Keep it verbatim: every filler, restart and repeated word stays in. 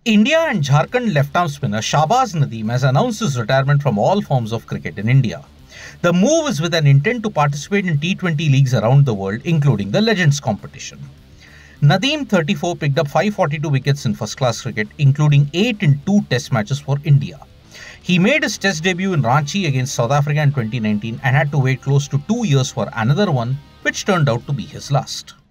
India and Jharkhand left-arm spinner Shahbaz Nadeem has announced his retirement from all forms of cricket in India. The move is with an intent to participate in T twenty leagues around the world, including the Legends competition. Nadeem, thirty-four, picked up five hundred forty-two wickets in first-class cricket, including eight in two test matches for India. He made his test debut in Ranchi against South Africa in twenty nineteen and had to wait close to two years for another one, which turned out to be his last.